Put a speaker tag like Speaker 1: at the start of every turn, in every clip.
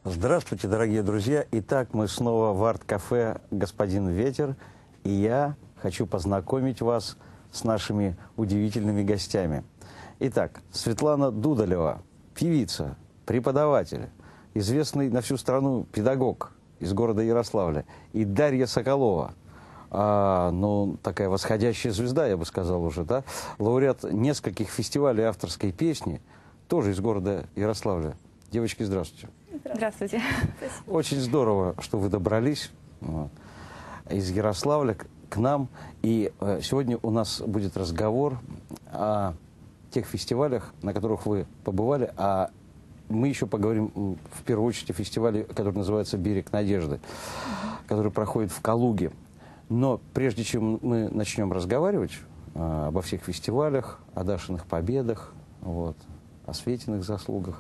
Speaker 1: Здравствуйте, дорогие друзья. Итак, мы снова в арт-кафе «Господин Ветер», и я хочу познакомить вас с нашими удивительными гостями. Итак, Светлана Дудалева, певица, преподаватель, известный на всю страну педагог из города Ярославля, и Дарья Соколова, ну, такая восходящая звезда, я бы сказал уже, да, лауреат нескольких фестивалей авторской песни, тоже из города Ярославля. Девочки, здравствуйте.
Speaker 2: Здравствуйте.
Speaker 1: Очень здорово, что вы добрались из Ярославля к нам. И сегодня у нас будет разговор о тех фестивалях, на которых вы побывали. А мы еще поговорим в первую очередь о фестивале, который называется «Берег надежды», который проходит в Калуге. Но прежде чем мы начнем разговаривать обо всех фестивалях, о Дашиных победах, вот, о Светиных заслугах,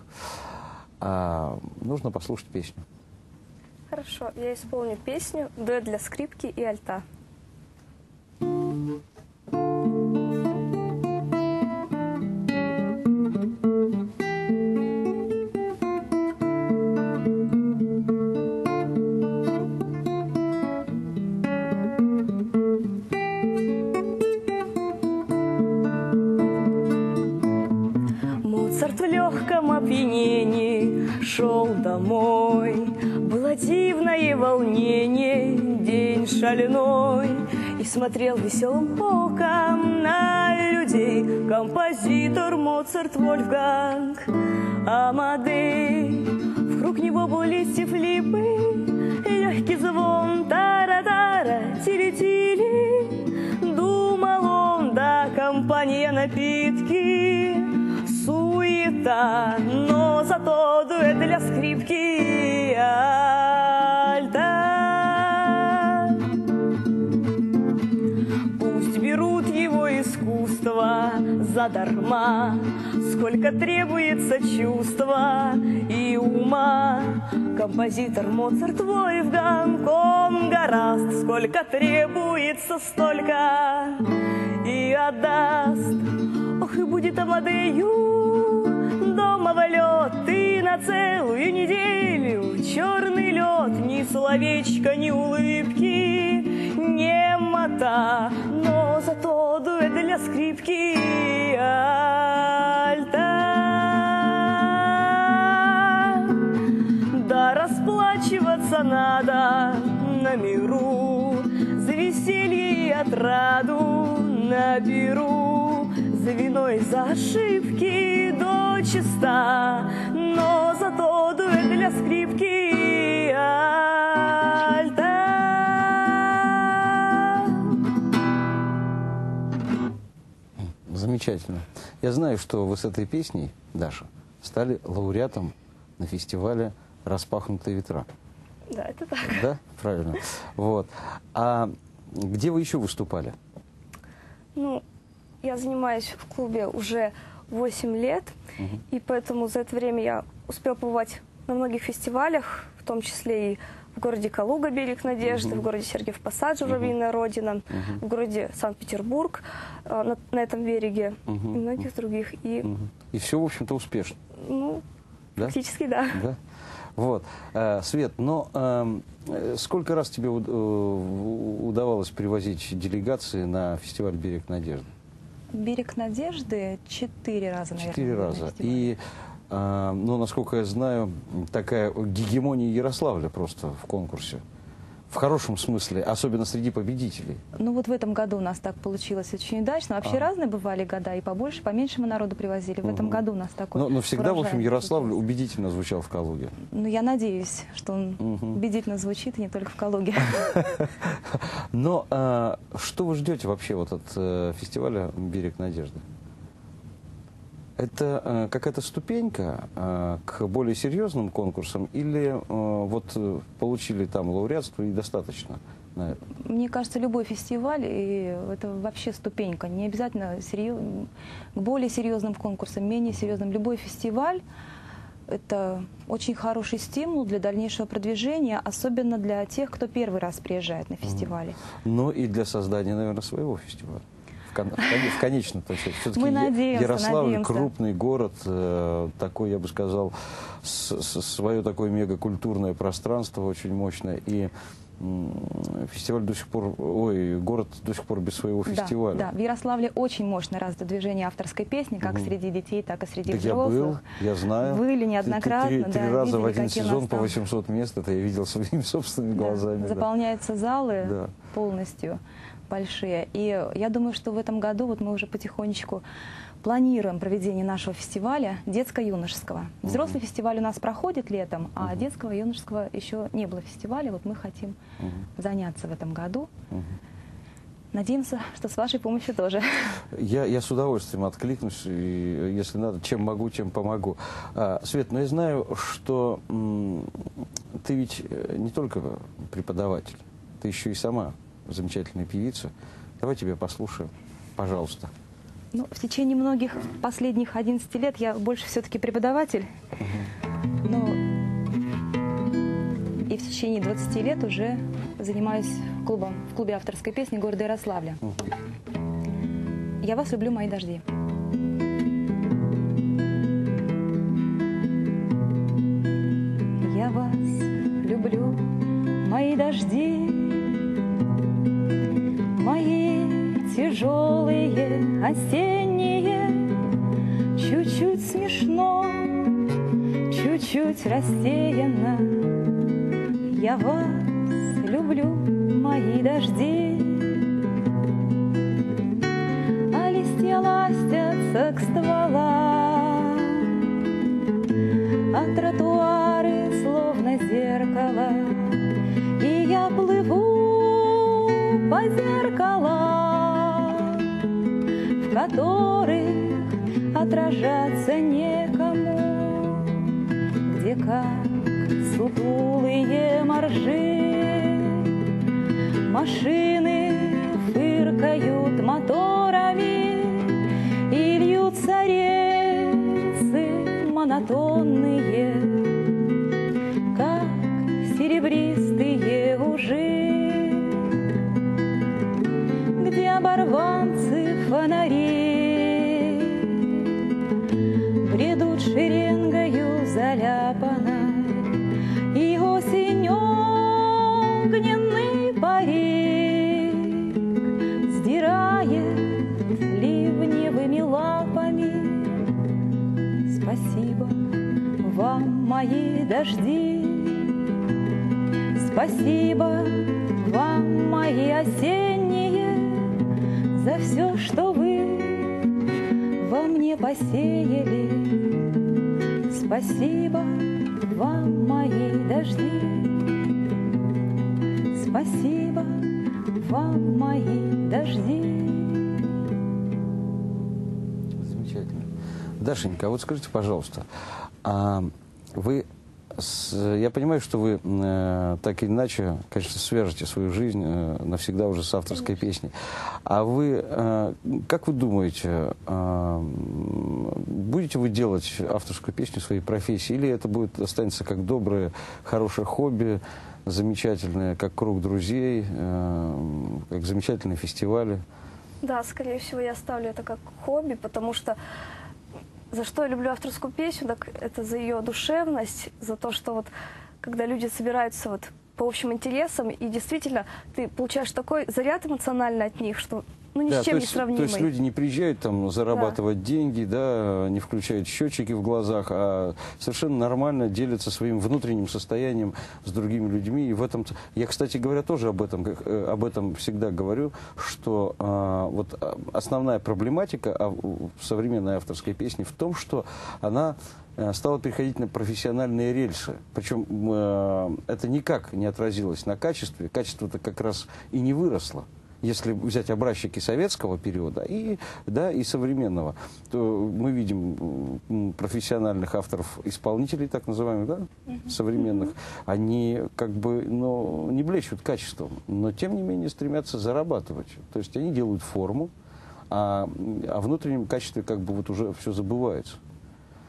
Speaker 1: нужно послушать песню.
Speaker 2: Хорошо, я исполню песню «Дуэт для скрипки и альта». Моцарт в легком опьянении шел домой. Было дивное волнение, день шальной, и смотрел веселым оком на людей композитор Моцарт Вольфганг Амадей. Вокруг него был листьев липы, легкий звон тара-тара, тили-тили. Думал он, да компания напитки, суета, но зато дуэт для скрипки и альта. Пусть берут его искусство задарма, сколько требуется чувства и ума. Композитор Моцарт Вольфганг, он гораст, сколько требуется, столько и отдаст. Ох, и будет Амадею дома в лед, и на целую неделю черный лед, ни словечка, ни улыбки, немота, но зато дуэт для скрипки и альта. Да расплачиваться надо на миру за веселье и отраду на перу, за виной, за ошибки до чиста, но зато дуэт для скрипки и альта.
Speaker 1: Замечательно. Я знаю, что вы с этой песней, Даша, стали лауреатом на фестивале «Распахнутые ветра».
Speaker 2: Да, это так.
Speaker 1: Да, правильно. Вот. А где вы еще выступали?
Speaker 2: Ну, я занимаюсь в клубе уже 8 лет, и поэтому за это время я успела побывать на многих фестивалях, в том числе и в городе Калуга «Берег надежды», в городе Сергиев Посад «Журавлиная родина», в городе Санкт-Петербург на этом береге и многих других. И
Speaker 1: все, в общем-то, успешно.
Speaker 2: Ну,
Speaker 1: да?
Speaker 2: Фактически, да.
Speaker 1: Да? Вот. Свет, но сколько раз тебе удавалось привозить делегации на фестиваль «Берег надежды»?
Speaker 3: «Берег надежды» 4 раза, наверное.
Speaker 1: 4 раза. И, ну, насколько я знаю, такая гегемония Ярославля просто в конкурсе. В хорошем смысле, особенно среди победителей.
Speaker 3: Ну вот в этом году у нас так получилось очень удачно. Вообще разные бывали года, и побольше, поменьше мы народу привозили. В этом году у нас такой
Speaker 1: Но всегда, в общем, Ярославль
Speaker 3: получился.
Speaker 1: убедительно звучал в Калуге.
Speaker 3: Ну, я надеюсь, что он убедительно звучит, и не только в Калуге.
Speaker 1: Но что вы ждете вообще вот от фестиваля «Берег надежды»? Это какая-то ступенька к более серьезным конкурсам или вот получили там лауреатство и достаточно?
Speaker 3: Мне кажется, любой фестиваль, и это вообще ступенька. Не обязательно к более серьезным конкурсам, менее серьезным. Любой фестиваль – это очень хороший стимул для дальнейшего продвижения, особенно для тех, кто первый раз приезжает на фестивали.
Speaker 1: Ну и для создания, наверное, своего фестиваля. в конечном-то счете. Все-таки
Speaker 3: Мы надеемся,
Speaker 1: Ярославль
Speaker 3: надеемся.
Speaker 1: крупный город, такой, я бы сказал, свое такое мегакультурное пространство очень мощное. И фестиваль до сих пор, город до сих пор без своего фестиваля.
Speaker 3: Да, в Ярославле очень мощно развито движение авторской песни, как среди детей, так и среди
Speaker 1: Так
Speaker 3: взрослых.
Speaker 1: я был, я знаю.
Speaker 3: Были неоднократно,
Speaker 1: Три раза в
Speaker 3: видели,
Speaker 1: один
Speaker 3: какие у нас
Speaker 1: сезон по
Speaker 3: там
Speaker 1: 800 мест, это я видел своими собственными глазами. Да.
Speaker 3: Заполняются залы
Speaker 1: Да.
Speaker 3: полностью большие. И я думаю, что в этом году вот мы уже потихонечку планируем проведение нашего фестиваля детско-юношеского. Взрослый фестиваль у нас проходит летом, а детского и юношеского еще не было фестиваля. Вот мы хотим заняться в этом году. Надеемся, что с вашей помощью тоже.
Speaker 1: Я с удовольствием откликнусь, и если надо, чем могу, тем помогу. Свет, но я знаю, что ты ведь не только преподаватель, ты еще и сама замечательная певица. Давай тебя послушаем, пожалуйста.
Speaker 3: Ну, в течение многих последних 11 лет я больше все-таки преподаватель. Но и в течение 20 лет уже занимаюсь в клубе авторской песни города Ярославля. Я вас люблю, мои дожди. Я вас люблю, мои дожди, мои тяжелые осенние, чуть-чуть смешно, чуть-чуть рассеянно. Я вас люблю, мои дожди, а листья ластятся к стволам, а тротуары словно зеркало, и я плыву по зеркалам, в которых отражаться некому, где как сутулые моржи машины фыркают моторами, и льются рельсы монотонные, как серебристые ужи, где оборванцы фонари бредут шеренгою заляпанной, и осень огненный парик сдирает ливневыми лапами. Спасибо вам, мои дожди, спасибо вам, мои осенние, за все, что вы во мне посеяли. Спасибо вам, мои дожди, спасибо вам, мои дожди.
Speaker 1: Замечательно. Дашенька, а вот скажите, пожалуйста, я понимаю, что вы так или иначе, конечно, свяжете свою жизнь навсегда уже с авторской песней. А вы, как вы думаете, будете вы делать авторскую песню своей профессии, или это будет останется как доброе, хорошее хобби, замечательное, как круг друзей, как замечательные фестивали?
Speaker 2: Да, скорее всего, я оставлю это как хобби, потому что за что я люблю авторскую песню, так это за ее душевность, за то, что вот когда люди собираются вот по общим интересам, и действительно ты получаешь такой заряд эмоциональный от них, что ну, ни
Speaker 1: Да,
Speaker 2: с чем не сравнимый.
Speaker 1: То есть люди не приезжают там зарабатывать деньги, да, не включают счетчики в глазах, а совершенно нормально делятся своим внутренним состоянием с другими людьми. И в этом я, кстати говоря, тоже об этом всегда говорю, что вот основная проблематика в современной авторской песне в том, что она стала переходить на профессиональные рельсы. Причем это никак не отразилось на качестве. Качество-то как раз и не выросло. Если взять образчики советского периода и современного, то мы видим профессиональных авторов-исполнителей, так называемых, да, современных, они как бы, не блещут качеством, но тем не менее стремятся зарабатывать. То есть они делают форму, а о внутреннем качестве как бы вот уже все забывается.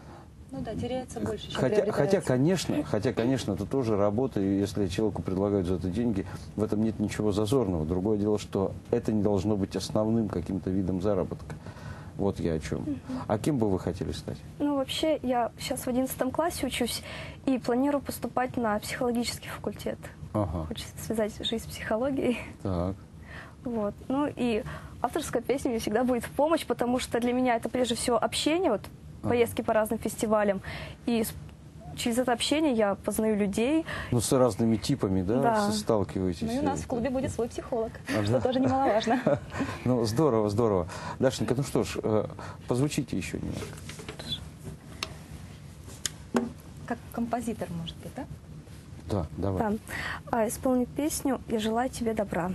Speaker 3: Ну да, теряется больше, чем
Speaker 1: Хотя,
Speaker 3: приобретается.
Speaker 1: хотя, конечно, это тоже работа, и если человеку предлагают за это деньги, в этом нет ничего зазорного. Другое дело, что это не должно быть основным каким-то видом заработка. Вот я о чем. А кем бы вы хотели стать?
Speaker 2: Ну, вообще, я сейчас в 11 классе учусь и планирую поступать на психологический факультет.
Speaker 1: Ага.
Speaker 2: Хочется связать жизнь с психологией.
Speaker 1: Так.
Speaker 2: Вот. Ну и авторская песня мне всегда будет в помощь, потому что для меня это прежде всего общение, вот поездки по разным фестивалям. И через это общение я познаю людей.
Speaker 1: Ну, с разными типами, да,
Speaker 2: Да.
Speaker 1: сталкиваетесь?
Speaker 3: Ну и у нас в клубе будет свой психолог,
Speaker 1: А,
Speaker 3: что
Speaker 1: да?
Speaker 3: тоже немаловажно.
Speaker 1: Ну, здорово, здорово. Дашенька, ну что ж, позвучите еще немножко.
Speaker 3: Как композитор, может быть, да?
Speaker 1: Да, давай.
Speaker 2: Да. Исполню песню «Я желаю тебе добра».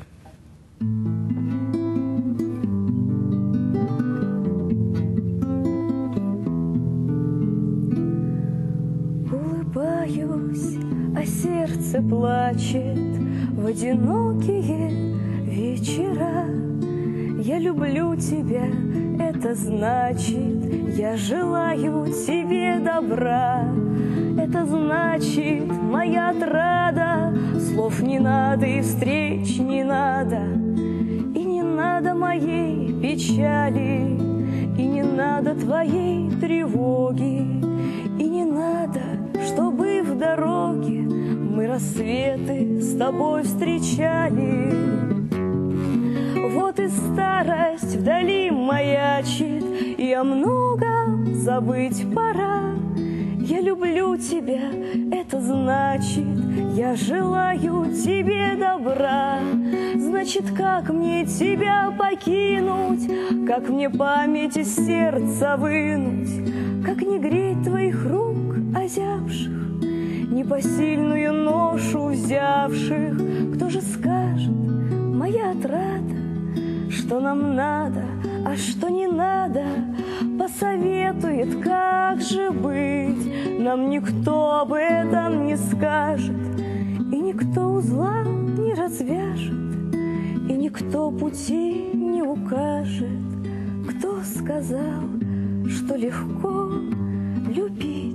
Speaker 2: Улыбаюсь, а сердце плачет в одинокие вечера. Я люблю тебя, это значит, я желаю тебе добра. Это значит, моя отрада, слов не надо и встреч не надо. И не надо моей печали, и не надо твоей тревоги, и не надо, чтобы в дороге мы рассветы с тобой встречали. Вот и старость вдали маячит, и о многом забыть пора. Я люблю тебя, это значит, я желаю тебе добра. Значит, как мне тебя покинуть, как мне память из сердца вынуть, как не греть твоих рук озябших, непосильную ношу взявших. Кто же скажет, моя отрада, что нам надо, а что не надо, посоветует, как же быть. Нам никто об этом не скажет, и никто узла не развяжет, и никто пути не укажет. Кто сказал, что легко любить?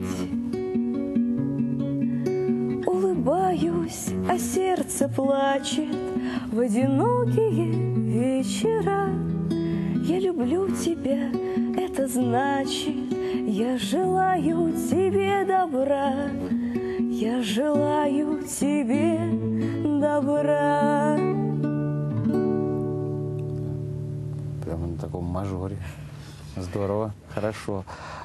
Speaker 2: Улыбаюсь, а сердце плачет в одинокие вечера. Я люблю тебя, это значит, я желаю тебе добра. Я желаю тебе добра.
Speaker 1: Прямо на таком мажоре. Здорово, хорошо.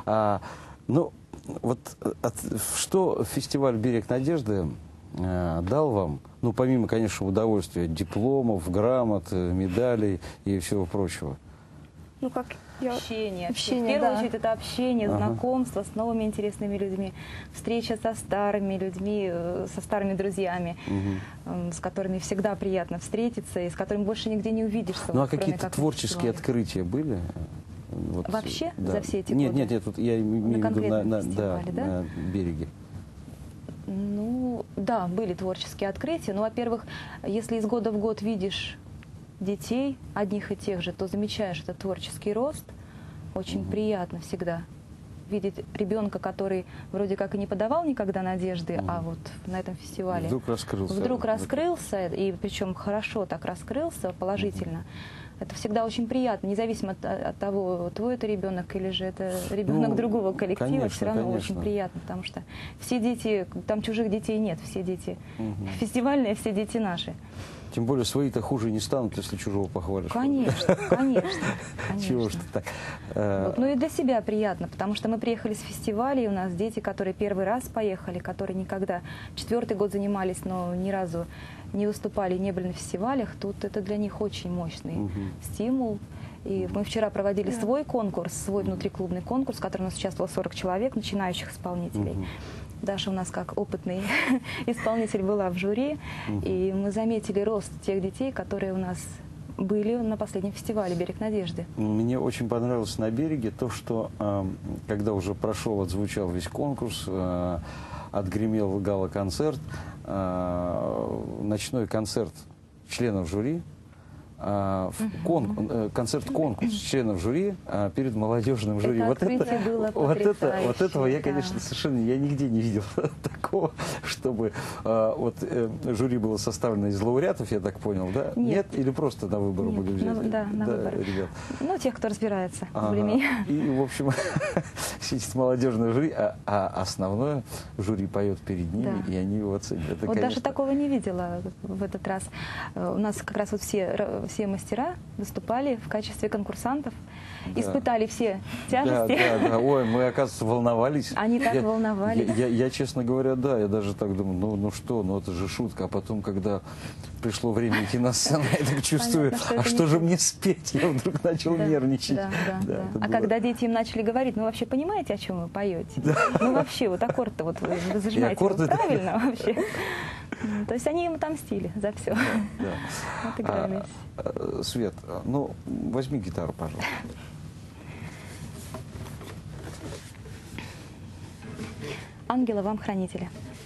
Speaker 1: Ну, вот что фестиваль «Берег надежды» дал вам, ну, помимо, конечно, удовольствия, дипломов, грамот, медалей и всего прочего?
Speaker 2: Ну, как я...
Speaker 3: Общение. В
Speaker 2: Общение,
Speaker 3: первую
Speaker 2: да.
Speaker 3: очередь это общение,
Speaker 1: Ага.
Speaker 3: знакомство с новыми интересными людьми, встреча со старыми людьми, со старыми друзьями, с которыми всегда приятно встретиться и с которыми больше нигде не увидишься.
Speaker 1: Ну, а
Speaker 3: вот, кроме
Speaker 1: какие-то
Speaker 3: как на
Speaker 1: творческие
Speaker 3: фестивале.
Speaker 1: открытия были? Вот,
Speaker 3: Вообще?
Speaker 1: да.
Speaker 3: За все эти
Speaker 1: нет,
Speaker 3: годы?
Speaker 1: Нет, нет, тут я имею в виду
Speaker 3: конкретном
Speaker 1: да,
Speaker 3: фестивале, да?
Speaker 1: на береге.
Speaker 3: Ну, да, были творческие открытия. Ну, во-первых, если из года в год видишь детей одних и тех же, то замечаешь этот творческий рост. Очень приятно всегда видеть ребенка, который вроде как и не подавал никогда надежды, а вот на этом фестивале
Speaker 1: Вдруг раскрылся.
Speaker 3: вдруг раскрылся, и причем хорошо так раскрылся, положительно. Это всегда очень приятно, независимо от того, твой это ребенок или же это ребенок
Speaker 1: Ну,
Speaker 3: другого коллектива,
Speaker 1: конечно,
Speaker 3: все равно
Speaker 1: конечно.
Speaker 3: очень приятно, потому что все дети, там чужих детей нет, все дети фестивальные, все дети наши.
Speaker 1: Тем более свои-то хуже не станут, если чужого похвалишь.
Speaker 3: Конечно, конечно,
Speaker 1: Чего
Speaker 3: конечно.
Speaker 1: ж ты так?
Speaker 3: Вот. Ну и для себя приятно, потому что мы приехали с фестиваля, и у нас дети, которые первый раз поехали, которые никогда 4-й год занимались, но ни разу не выступали, не были на фестивалях, тут это для них очень мощный стимул. И мы вчера проводили свой конкурс, свой внутриклубный конкурс, в котором у нас участвовало 40 человек, начинающих исполнителей. Даша у нас как опытный исполнитель была в жюри, и мы заметили рост тех детей, которые у нас были на последнем фестивале «Берег надежды».
Speaker 1: Мне очень понравилось на береге то, что когда уже прошел, отзвучал весь конкурс, отгремел гала-концерт, ночной концерт членов жюри, концерт-конкурс членов жюри перед молодежным жюри.
Speaker 3: Это открытие было потрясающее,
Speaker 1: вот этого я,
Speaker 3: да.
Speaker 1: конечно, совершенно нигде не видел такого, чтобы жюри было составлено из лауреатов, я так понял, да?
Speaker 3: Нет.
Speaker 1: Или просто на выборы
Speaker 3: Нет,
Speaker 1: были взяты?
Speaker 3: на выборы.
Speaker 1: Ребят.
Speaker 3: Ну, тех, кто разбирается
Speaker 1: Ага.
Speaker 3: более-менее.
Speaker 1: И, в общем, сидит молодежное жюри, а основное жюри поет перед ними,
Speaker 3: Да.
Speaker 1: и они его оценят. Это,
Speaker 3: Вот
Speaker 1: конечно,
Speaker 3: даже такого не видела в этот раз. У нас как раз вот все мастера выступали в качестве конкурсантов,
Speaker 1: Да.
Speaker 3: испытали все тяжести.
Speaker 1: Да. Ой, мы, оказывается, волновались.
Speaker 3: Они так волновались.
Speaker 1: Я, честно говоря, да, я даже так думаю, ну что, ну это же шутка. А потом, когда пришло время идти на сцену, я так чувствую,
Speaker 3: Понятно, что
Speaker 1: а
Speaker 3: это
Speaker 1: что
Speaker 3: не
Speaker 1: же
Speaker 3: шутка.
Speaker 1: мне спеть? Я вдруг начал
Speaker 3: Да,
Speaker 1: нервничать.
Speaker 3: да.
Speaker 1: это
Speaker 3: А
Speaker 1: было-
Speaker 3: когда дети им начали говорить, ну вообще понимаете, о чем вы поете? Ну вообще, вот аккорд-то вот вы зажимаете
Speaker 1: аккорды,
Speaker 3: его
Speaker 1: да.
Speaker 3: правильно вообще. То есть они им отомстили за все.
Speaker 1: Да.
Speaker 3: Отыгрались.
Speaker 1: Свет, ну, возьми гитару, пожалуйста.
Speaker 3: Ангела вам хранителя.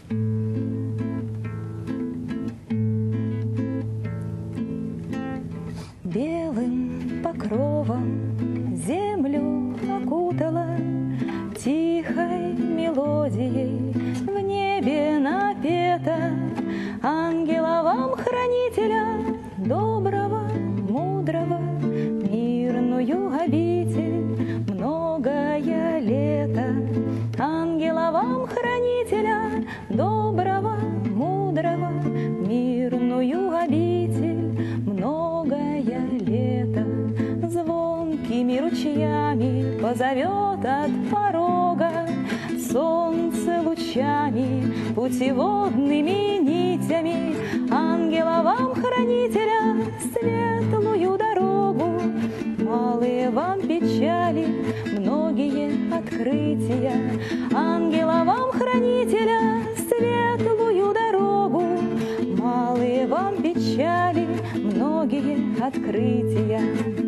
Speaker 3: Белым покровом землю окутала, тихой мелодией в небе напета. Ангела вам хранителя, доброго, мудрого, мирную обитель, многое лето. Ангела вам хранителя, доброго, мудрого, мирную обитель, многое лето. Звонкими ручьями позовет от порога, солнце лучами, путеводными нитями. Ангела вам хранителя, светлую дорогу, малые вам печали, многие открытия. Ангела вам хранителя, светлую дорогу, малые вам печали, многие открытия.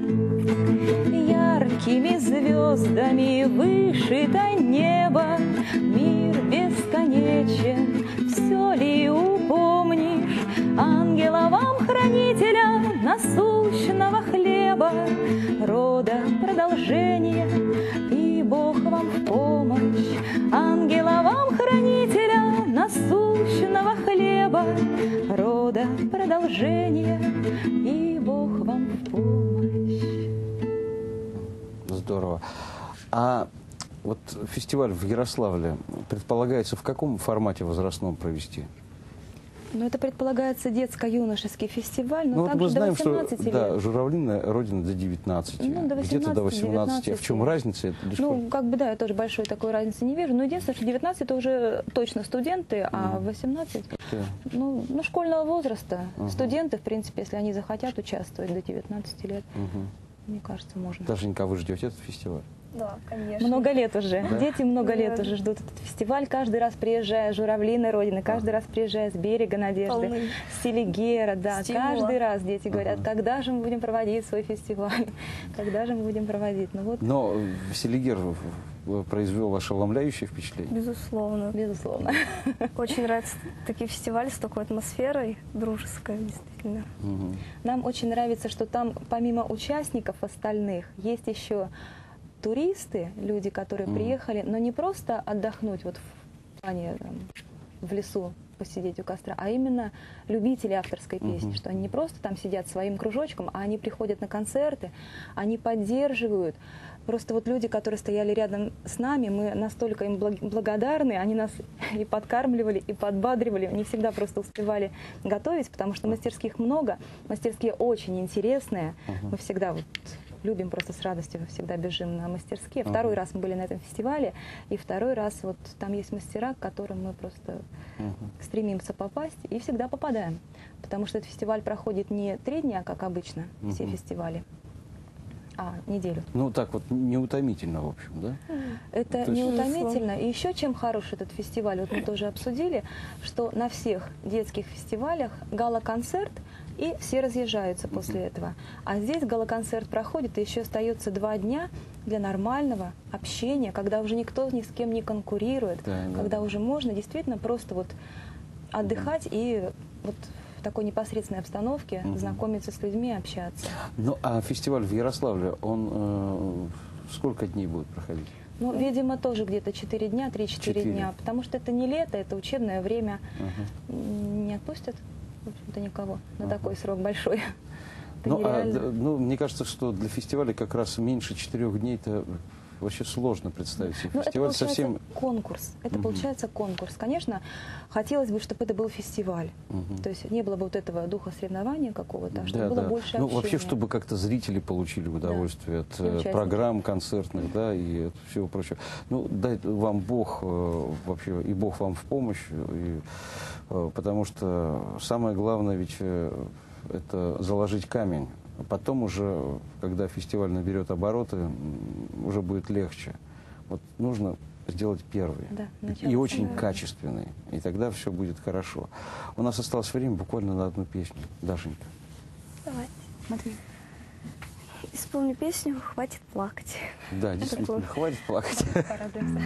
Speaker 3: Яркими звездами вышито небо, мир бесконечен, все ли упомнишь? Ангела вам хранителя, насущного хлеба, рода продолжение, и Бог вам в помощь. Ангела вам хранителя, насущного хлеба, рода продолжение, и Бог вам в помощь.
Speaker 1: Здорово. А вот фестиваль в Ярославле предполагается в каком формате возрастном провести?
Speaker 3: Ну, это предполагается детско-юношеский фестиваль, но
Speaker 1: Ну, вот
Speaker 3: также
Speaker 1: мы знаем,
Speaker 3: до 18
Speaker 1: что
Speaker 3: лет.
Speaker 1: да, журавлиная родина до 19,
Speaker 3: Ну, до
Speaker 1: где-то до 18. А в чем
Speaker 3: 19.
Speaker 1: разница? Это лишь
Speaker 3: Ну, как бы, да, я тоже большой такой разницы не вижу. Но единственное, что 19 это уже точно студенты, а 18,
Speaker 1: это-
Speaker 3: ну, школьного возраста.
Speaker 1: Ага.
Speaker 3: Студенты, в принципе, если они захотят участвовать до 19 лет,
Speaker 1: Мгм.
Speaker 3: мне кажется, можно.
Speaker 1: Дашенька, а вы ждете этот фестиваль?
Speaker 2: Да, конечно.
Speaker 3: Много лет уже.
Speaker 1: Да?
Speaker 3: Дети много лет
Speaker 2: Наверное.
Speaker 3: уже ждут этот фестиваль. Каждый раз приезжая с Журавлиной Родины, каждый раз приезжая с берега Надежды,
Speaker 2: Полны
Speaker 3: с Селигера, да.
Speaker 2: стимула.
Speaker 3: Каждый раз дети говорят,
Speaker 1: Ага.
Speaker 3: когда же мы будем проводить свой фестиваль, когда же мы будем проводить. Ну вот,
Speaker 1: Но Селигер произвел ошеломляющее впечатление.
Speaker 2: Безусловно.
Speaker 3: безусловно.
Speaker 2: Очень нравятся такие фестивали с такой атмосферой, дружеской, действительно.
Speaker 1: Мгм.
Speaker 3: Нам очень нравится, что там помимо участников остальных есть еще туристы, люди, которые приехали, но не просто отдохнуть вот в плане там, в лесу посидеть у костра, а именно любители авторской песни, что они не просто там сидят своим кружочком, а они приходят на концерты, они поддерживают. Просто вот люди, которые стояли рядом с нами, мы настолько им благодарны, они нас и подкармливали, и подбадривали, не всегда просто успевали готовить, потому что мастерских много, мастерские очень интересные, мы всегда вот любим просто с радостью, всегда бежим на мастерские. Второй раз мы были на этом фестивале, и второй раз вот там есть мастера, к которым мы просто стремимся попасть, и всегда попадаем. Потому что этот фестиваль проходит не 3 дня, как обычно, все фестивали, а неделю.
Speaker 1: Ну, так вот, неутомительно, в общем, да?
Speaker 3: Это
Speaker 1: То есть-
Speaker 3: неутомительно. И еще чем хорош этот фестиваль, вот мы тоже обсудили, что на всех детских фестивалях гала-концерт, и все разъезжаются после этого. А здесь гала-концерт проходит, и еще остается 2 дня для нормального общения, когда уже никто ни с кем не конкурирует,
Speaker 1: Да, да,
Speaker 3: когда
Speaker 1: да.
Speaker 3: уже можно действительно просто вот отдыхать и вот в такой непосредственной обстановке, знакомиться с людьми, общаться.
Speaker 1: Ну, а фестиваль в Ярославле, он сколько дней будет проходить?
Speaker 3: Ну, видимо, тоже где-то 4 дня, 3-4 дня, потому что это не лето, это учебное время. Не отпустят, в общем-то, никого на такой срок большой. Это нереально.
Speaker 1: Мне кажется, что для фестиваля как раз меньше 4 дней-то вообще сложно представить себе.
Speaker 3: Ну,
Speaker 1: Фестиваль
Speaker 3: это
Speaker 1: совсем...
Speaker 3: конкурс. Это получается конкурс. Конечно, хотелось бы, чтобы это был фестиваль. То есть не было бы вот этого духа соревнования какого-то, а чтобы было больше общения.
Speaker 1: Ну, вообще, чтобы как-то зрители получили удовольствие от программ концертных, да, и от всего прочего. Ну, дай вам Бог вообще, и Бог вам в помощь, потому что самое главное ведь это заложить камень. Потом уже, когда фестиваль наберет обороты, уже будет легче. Вот нужно сделать первый.
Speaker 3: Да,
Speaker 1: и очень качественный. И тогда все будет хорошо. У нас осталось время буквально на одну песню. Дашенька.
Speaker 2: Давайте.
Speaker 3: Матвей.
Speaker 2: Исполню песню «Хватит плакать».
Speaker 1: Да, действительно, хватит плакать.
Speaker 3: Порадуемся.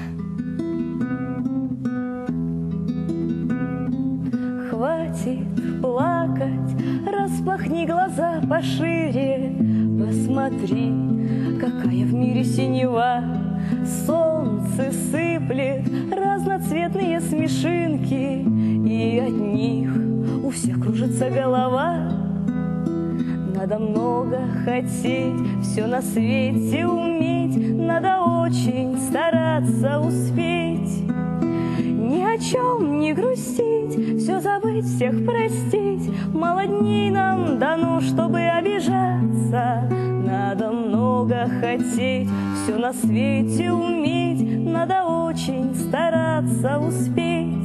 Speaker 2: Хватит плакать, распахни глаза пошире, посмотри, какая в мире синева. Солнце сыплет разноцветные смешинки, и от них у всех кружится голова. Надо много хотеть, все на свете уметь, надо очень стараться успеть. Ни о чем не грустить, все забыть, всех простить. Мало дней нам дано, чтобы обижаться. Надо много хотеть, все на свете уметь, надо очень стараться успеть.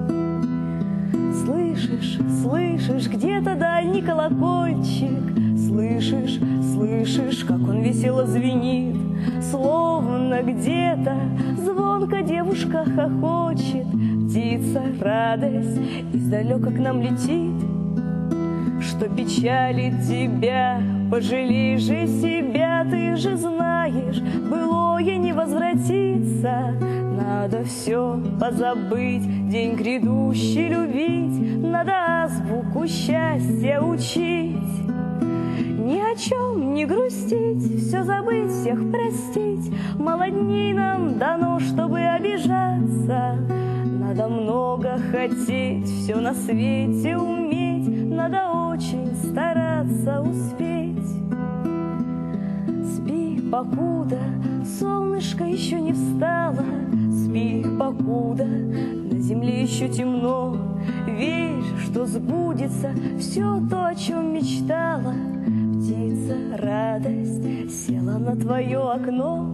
Speaker 2: Слышишь, слышишь, где-то дальний колокольчик, слышишь, слышишь, как он весело звенит, словно где-то звонко девушка хохочет, птица радость издалека к нам летит. Что печалит тебя, пожалей же себя, ты же знаешь, былое не возвратится. Надо все позабыть, день грядущий любить, надо азбуку счастья учить. Ни о чем не грустить, все забыть, всех простить, мало дней нам дано, чтобы обижаться. Надо много хотеть, все на свете уметь, надо очень стараться успеть. Спи, покуда солнышко еще не встало, спи, покуда на земле еще темно. Верь, что сбудется все то, о чем мечтала. Птица, радость села на твое окно.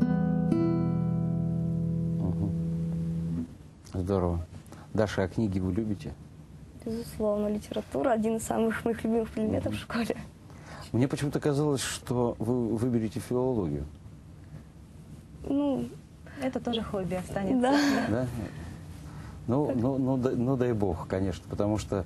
Speaker 1: Здорово. Даша, а книги вы любите?
Speaker 2: Безусловно, литература – один из самых моих любимых предметов в школе.
Speaker 1: Мне почему-то казалось, что вы выберете филологию.
Speaker 2: Ну,
Speaker 3: это тоже хобби останется.
Speaker 2: да.
Speaker 1: Да? Ну, дай бог, конечно, потому что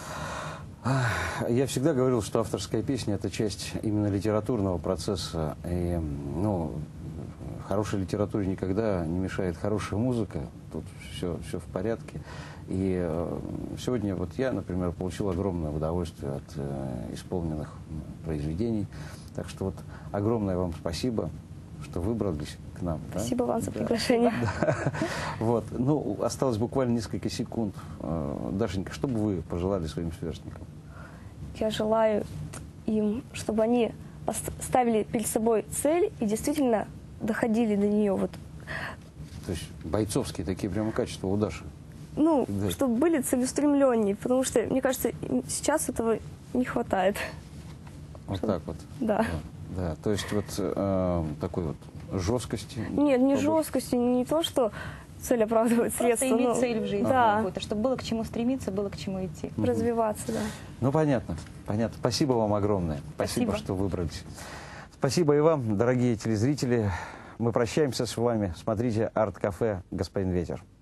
Speaker 1: я всегда говорил, что авторская песня – это часть именно литературного процесса. И, хорошей литературе никогда не мешает хорошая музыка. Тут все в порядке. И сегодня вот я, например, получил огромное удовольствие от исполненных произведений. Так что вот огромное вам спасибо, что выбрались к нам.
Speaker 2: Спасибо вам за приглашение.
Speaker 1: Да. Вот. Ну, осталось буквально несколько секунд. Дашенька, что бы вы пожелали своим сверстникам?
Speaker 2: Я желаю им, чтобы они ставили перед собой цель и действительно доходили до нее. Вот.
Speaker 1: То есть бойцовские такие прямо качества у Даши?
Speaker 2: Ну,
Speaker 1: да.
Speaker 2: Чтобы были целеустремленнее, потому что, мне кажется, сейчас этого не хватает.
Speaker 1: Вот так вот?
Speaker 2: Да.
Speaker 1: Да. То есть вот такой вот жесткости?
Speaker 2: Нет, не жесткости, не то, что цель оправдывает средства.
Speaker 3: Просто иметь цель в жизни
Speaker 2: да.
Speaker 3: какую-то, чтобы было к чему стремиться, было к чему идти.
Speaker 2: Развиваться, да.
Speaker 1: Ну, понятно, понятно. Спасибо вам огромное. Спасибо, что выбрались. Спасибо и вам, дорогие телезрители. Мы прощаемся с вами. Смотрите «Арт-кафе. Господин Ветер».